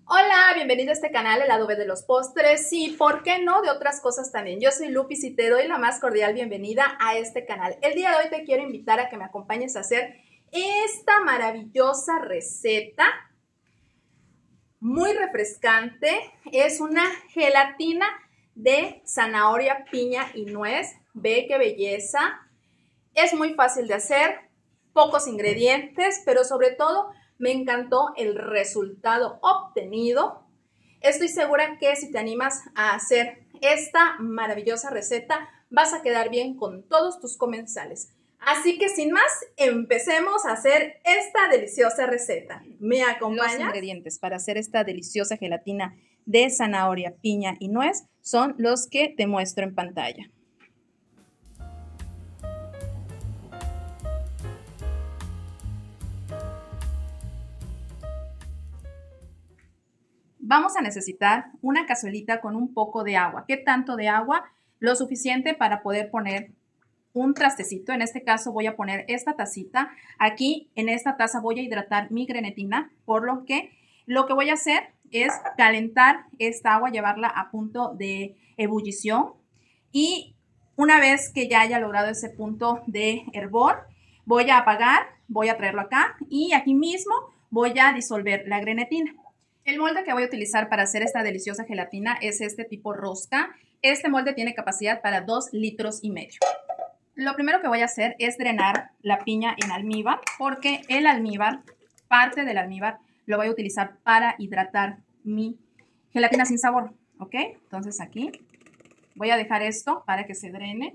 Hola, bienvenido a este canal, el lado B de los postres y, ¿por qué no?, de otras cosas también. Yo soy Lupis y te doy la más cordial bienvenida a este canal. El día de hoy te quiero invitar a que me acompañes a hacer esta maravillosa receta, muy refrescante. Es una gelatina de zanahoria, piña y nuez. Ve qué belleza. Es muy fácil de hacer, pocos ingredientes, pero sobre todo me encantó el resultado obtenido. Estoy segura que si te animas a hacer esta maravillosa receta, vas a quedar bien con todos tus comensales. Así que sin más, empecemos a hacer esta deliciosa receta. ¿Me acompañas? Los ingredientes para hacer esta deliciosa gelatina de zanahoria, piña y nuez son los que te muestro en pantalla. Vamos a necesitar una cazuelita con un poco de agua. ¿Qué tanto de agua? Lo suficiente para poder poner un trastecito. En este caso voy a poner esta tacita. Aquí en esta taza voy a hidratar mi grenetina, por lo que voy a hacer es calentar esta agua, llevarla a punto de ebullición, y una vez que ya haya logrado ese punto de hervor, voy a apagar, voy a traerlo acá y aquí mismo voy a disolver la grenetina. El molde que voy a utilizar para hacer esta deliciosa gelatina es este tipo rosca. Este molde tiene capacidad para 2,5 litros. Lo primero que voy a hacer es drenar la piña en almíbar, porque el almíbar, parte del almíbar, lo voy a utilizar para hidratar mi gelatina sin sabor, ¿ok? Entonces aquí voy a dejar esto para que se drene.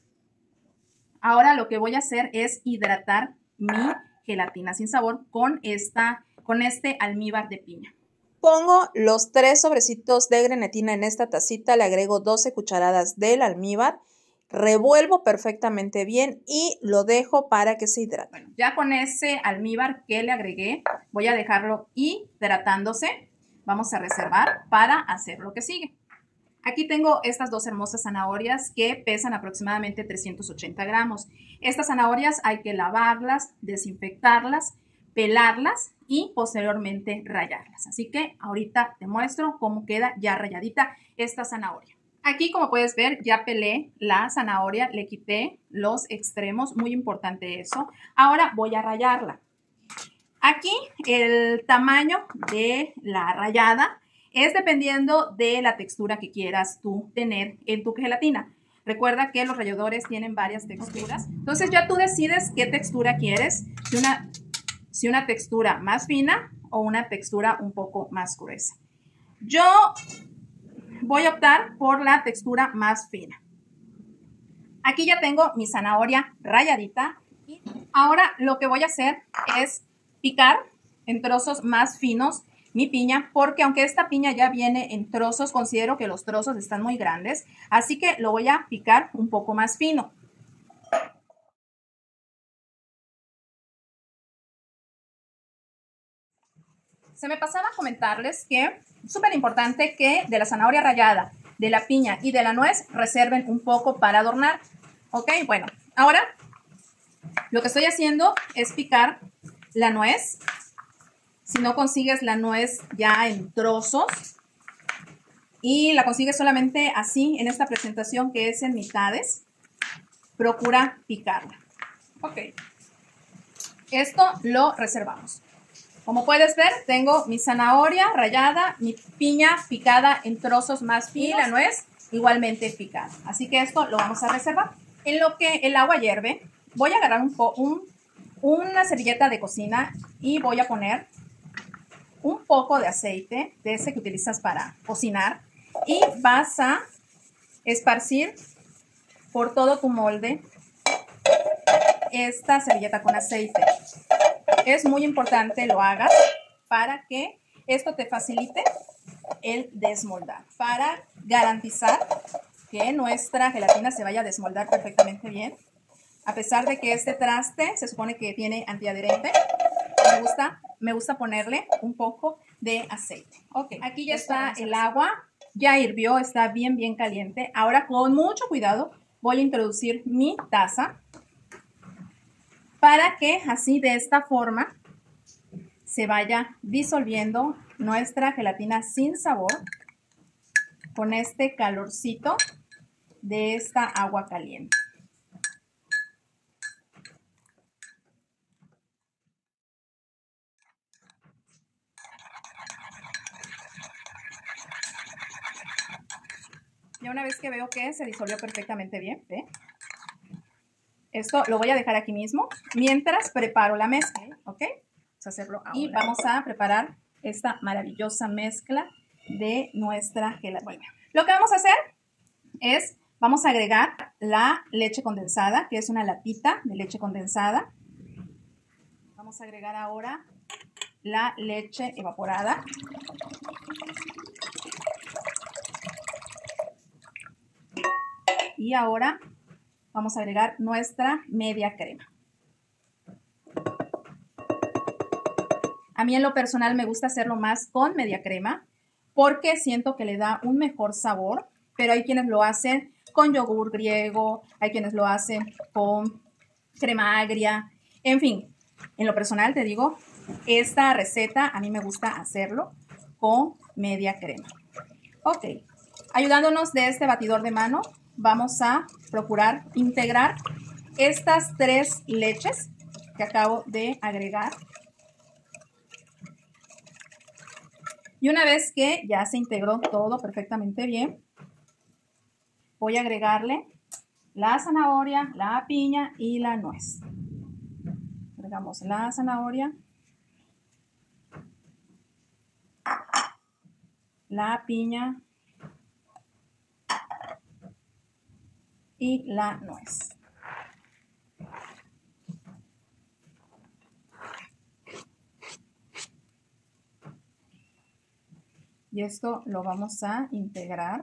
Ahora lo que voy a hacer es hidratar mi gelatina sin sabor con este almíbar de piña. Pongo los 3 sobrecitos de grenetina en esta tacita, le agrego 12 cucharadas del almíbar, revuelvo perfectamente bien y lo dejo para que se hidrate. Bueno, ya con ese almíbar que le agregué, voy a dejarlo hidratándose. Vamos a reservar para hacer lo que sigue. Aquí tengo estas dos hermosas zanahorias que pesan aproximadamente 380 gramos. Estas zanahorias hay que lavarlas, desinfectarlas, pelarlas y posteriormente rallarlas. Así que ahorita te muestro cómo queda ya ralladita esta zanahoria. Aquí, como puedes ver, ya pelé la zanahoria, le quité los extremos, muy importante eso. Ahora voy a rallarla. Aquí el tamaño de la rallada es dependiendo de la textura que quieras tú tener en tu gelatina. Recuerda que los ralladores tienen varias texturas. Entonces ya tú decides qué textura quieres, si una textura más fina o una textura un poco más gruesa. Yo voy a optar por la textura más fina. Aquí ya tengo mi zanahoria ralladita. Ahora lo que voy a hacer es picar en trozos más finos mi piña, porque aunque esta piña ya viene en trozos, considero que los trozos están muy grandes, así que lo voy a picar un poco más fino. Se me pasaba a comentarles que es súper importante que de la zanahoria rallada, de la piña y de la nuez reserven un poco para adornar. Ok, bueno, ahora lo que estoy haciendo es picar la nuez. Si no consigues la nuez ya en trozos y la consigues solamente así en esta presentación que es en mitades, procura picarla. Ok, esto lo reservamos. Como puedes ver, tengo mi zanahoria rallada, mi piña picada en trozos más finos y la nuez igualmente picada. Así que esto lo vamos a reservar. En lo que el agua hierve, voy a agarrar una servilleta de cocina y voy a poner un poco de aceite, de ese que utilizas para cocinar, y vas a esparcir por todo tu molde esta servilleta con aceite. Es muy importante lo hagas para que esto te facilite el desmoldar, para garantizar que nuestra gelatina se vaya a desmoldar perfectamente bien. A pesar de que este traste se supone que tiene antiadherente, me gusta ponerle un poco de aceite. Ok, aquí ya está el agua, ya hirvió, está bien caliente. Ahora con mucho cuidado voy a introducir mi taza para que así de esta forma se vaya disolviendo nuestra gelatina sin sabor con este calorcito de esta agua caliente. Ya una vez que veo que se disolvió perfectamente bien, ¿ve? Esto lo voy a dejar aquí mismo mientras preparo la mezcla, ¿ok? Vamos a hacerlo ahora. Y vamos a preparar esta maravillosa mezcla de nuestra gelatina. Lo que vamos a hacer es, vamos a agregar la leche condensada, que es una latita de leche condensada. Vamos a agregar ahora la leche evaporada. Y ahora vamos a agregar nuestra media crema. A mí en lo personal me gusta hacerlo más con media crema porque siento que le da un mejor sabor, pero hay quienes lo hacen con yogur griego, hay quienes lo hacen con crema agria, en fin, en lo personal te digo, esta receta a mí me gusta hacerlo con media crema. Ok, ayudándonos de este batidor de mano, vamos a procurar integrar estas 3 leches que acabo de agregar. Y una vez que ya se integró todo perfectamente bien, voy a agregarle la zanahoria, la piña y la nuez. Agregamos la zanahoria, la piña y la nuez. Y esto lo vamos a integrar.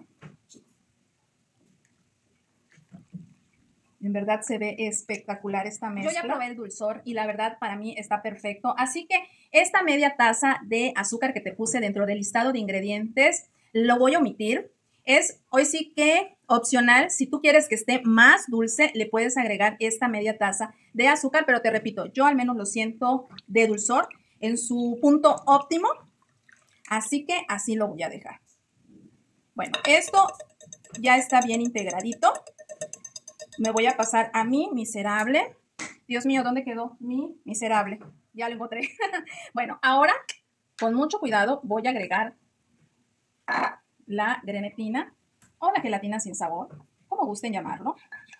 En verdad se ve espectacular esta mezcla. Yo ya probé el dulzor y la verdad para mí está perfecto. Así que esta media taza de azúcar que te puse dentro del listado de ingredientes lo voy a omitir. Es hoy sí que opcional. Si tú quieres que esté más dulce, le puedes agregar esta media taza de azúcar. Pero te repito, yo al menos lo siento de dulzor en su punto óptimo. Así que así lo voy a dejar. Bueno, esto ya está bien integradito. Me voy a pasar a mi miserable. Dios mío, ¿dónde quedó mi miserable? Ya lo encontré. Bueno, ahora, con mucho cuidado, voy a agregar la grenetina o la gelatina sin sabor, como gusten llamarlo.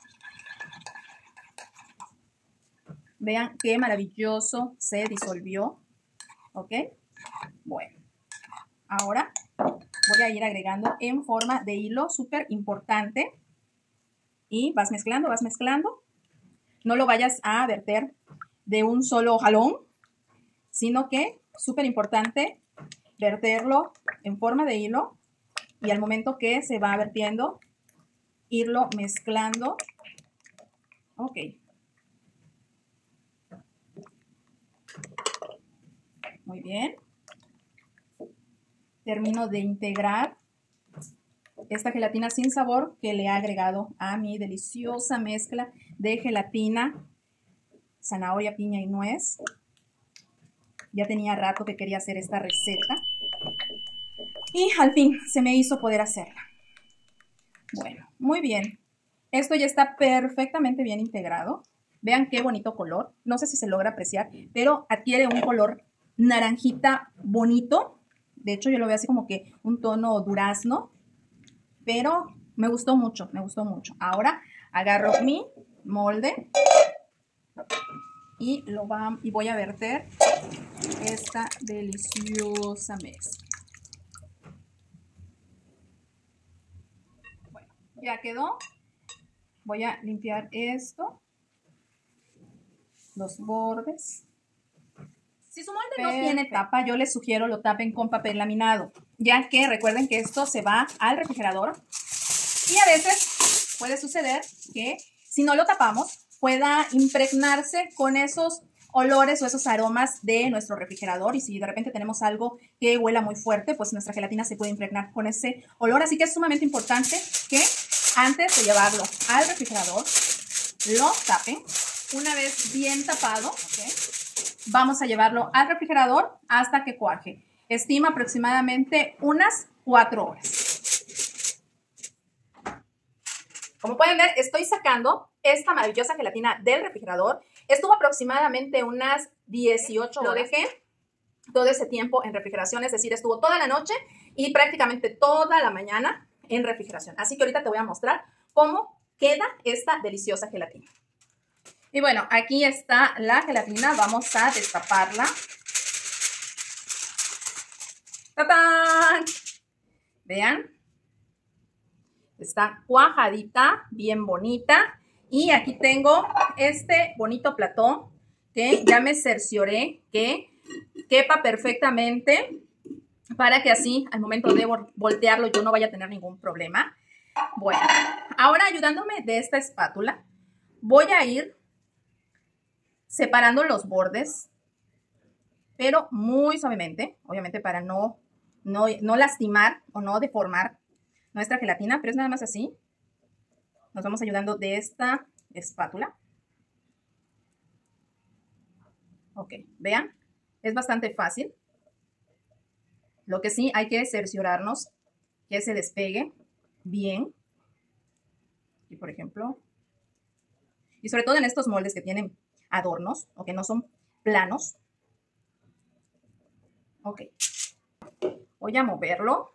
Vean qué maravilloso se disolvió. ¿Ok? Bueno, ahora voy a ir agregando en forma de hilo, súper importante. Y vas mezclando, vas mezclando. No lo vayas a verter de un solo jalón, sino que, súper importante, verterlo en forma de hilo y al momento que se va vertiendo, irlo mezclando. Ok. Muy bien. Termino de integrar esta gelatina sin sabor que le he agregado a mi deliciosa mezcla de gelatina, zanahoria, piña y nuez. Ya tenía rato que quería hacer esta receta y al fin se me hizo poder hacerla. Bueno, muy bien. Esto ya está perfectamente bien integrado. Vean qué bonito color. No sé si se logra apreciar, pero adquiere un color naranjita bonito. De hecho, yo lo veo así como que un tono durazno. Pero me gustó mucho, me gustó mucho. Ahora agarro mi molde y voy a verter esta deliciosa mezcla. Bueno, ya quedó. Voy a limpiar esto, los bordes. Si su molde no tiene tapa, yo les sugiero lo tapen con papel laminado, ya que recuerden que esto se va al refrigerador y a veces puede suceder que si no lo tapamos pueda impregnarse con esos olores o esos aromas de nuestro refrigerador y si de repente tenemos algo que huela muy fuerte, pues nuestra gelatina se puede impregnar con ese olor, así que es sumamente importante que antes de llevarlo al refrigerador lo tapen una vez bien tapado, ¿ok? vamos a llevarlo al refrigerador hasta que cuaje. Estima aproximadamente unas 4 horas. Como pueden ver, estoy sacando esta maravillosa gelatina del refrigerador. Estuvo aproximadamente unas 18 horas. Lo dejé todo ese tiempo en refrigeración, es decir, estuvo toda la noche y prácticamente toda la mañana en refrigeración. Así que ahorita te voy a mostrar cómo queda esta deliciosa gelatina. Y bueno, aquí está la gelatina. Vamos a destaparla. ¡Tatán! Vean. Está cuajadita, bien bonita. Y aquí tengo este bonito platón que ya me cercioré que quepa perfectamente para que así al momento de voltearlo yo no vaya a tener ningún problema. Bueno, ahora ayudándome de esta espátula voy a ir separando los bordes, pero muy suavemente, obviamente para no lastimar o no deformar nuestra gelatina, pero es nada más así. Nos vamos ayudando de esta espátula. Ok, vean, es bastante fácil. Lo que sí hay que cerciorarnos que se despegue bien. Y por ejemplo, y sobre todo en estos moldes que tienen adornos o que no son planos. Ok, voy a moverlo.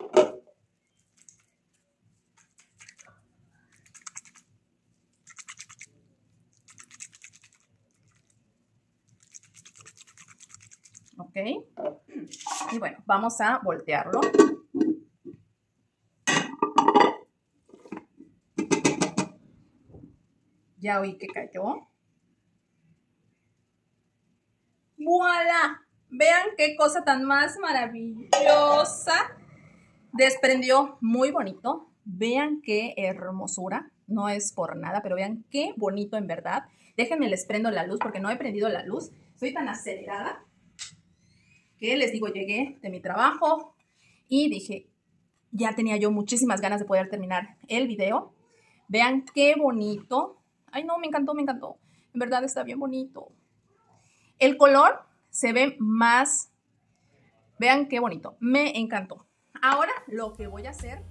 Ok, y bueno, vamos a voltearlo. Ya oí que cayó. ¡Voilá! Vean qué cosa tan más maravillosa. Desprendió muy bonito. Vean qué hermosura. No es por nada, pero vean qué bonito en verdad. Déjenme les prendo la luz porque no he prendido la luz. Estoy tan acelerada que les digo, llegué de mi trabajo y dije, ya tenía yo muchísimas ganas de poder terminar el video. Vean qué bonito. Ay, no, me encantó, me encantó. En verdad está bien bonito. El color se ve más. Vean qué bonito. Me encantó. Ahora lo que voy a hacer.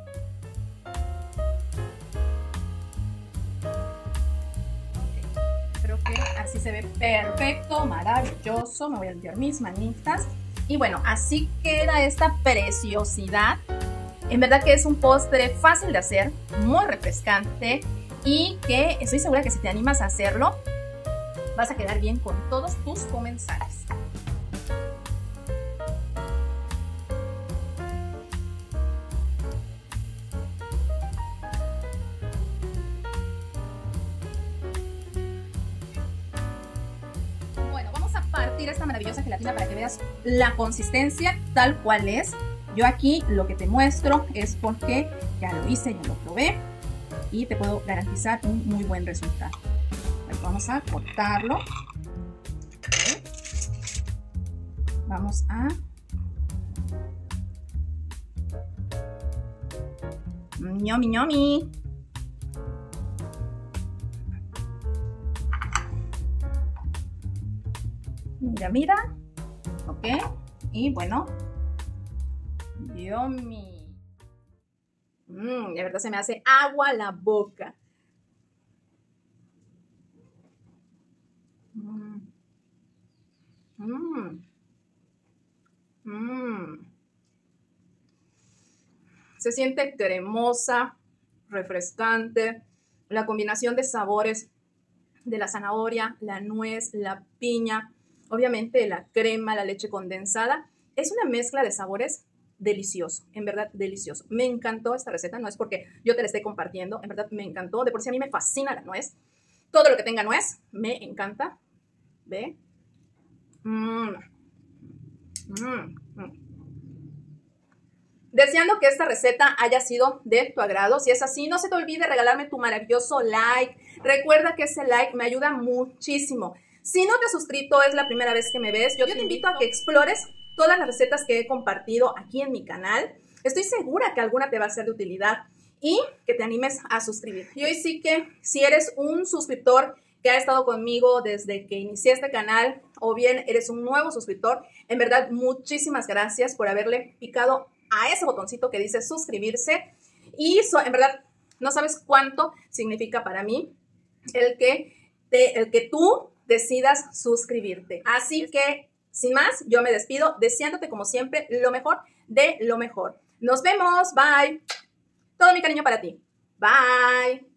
Creo que así se ve perfecto, maravilloso. Me voy a limpiar mis manitas. Y bueno, así queda esta preciosidad. En verdad que es un postre fácil de hacer, muy refrescante y que estoy segura que si te animas a hacerlo, vas a quedar bien con todos tus comensales. Bueno, vamos a partir esta maravillosa gelatina para que veas la consistencia tal cual es. Yo aquí lo que te muestro es porque ya lo hice, ya lo probé y te puedo garantizar un muy buen resultado. Bueno, vamos a cortarlo. ¿Okay? Vamos a... ¡Ñomi, ñomi! Mira, mira. Ok. Y bueno... ¡Yummy! De verdad se me hace agua la boca. Se siente cremosa, refrescante. La combinación de sabores de la zanahoria, la nuez, la piña, obviamente la crema, la leche condensada. Es una mezcla de sabores delicioso, en verdad delicioso. Me encantó esta receta, no es porque yo te la esté compartiendo, en verdad me encantó. De por sí a mí me fascina la nuez. Todo lo que tenga nuez me encanta. ¿Ve? Deseando que esta receta haya sido de tu agrado. Si es así, no se te olvide regalarme tu maravilloso like. Recuerda que ese like me ayuda muchísimo. Si no te has suscrito, es la primera vez que me ves, yo te invito a que explores todas las recetas que he compartido aquí en mi canal. Estoy segura que alguna te va a ser de utilidad y que te animes a suscribir. Y hoy sí que, si eres un suscriptor que ha estado conmigo desde que inicié este canal o bien eres un nuevo suscriptor, en verdad, muchísimas gracias por haberle picado a ese botoncito que dice suscribirse. Y en verdad, no sabes cuánto significa para mí el que tú decidas suscribirte. Así que, sin más, yo me despido deseándote, como siempre, lo mejor de lo mejor. Nos vemos. Bye. Todo mi cariño para ti. Bye.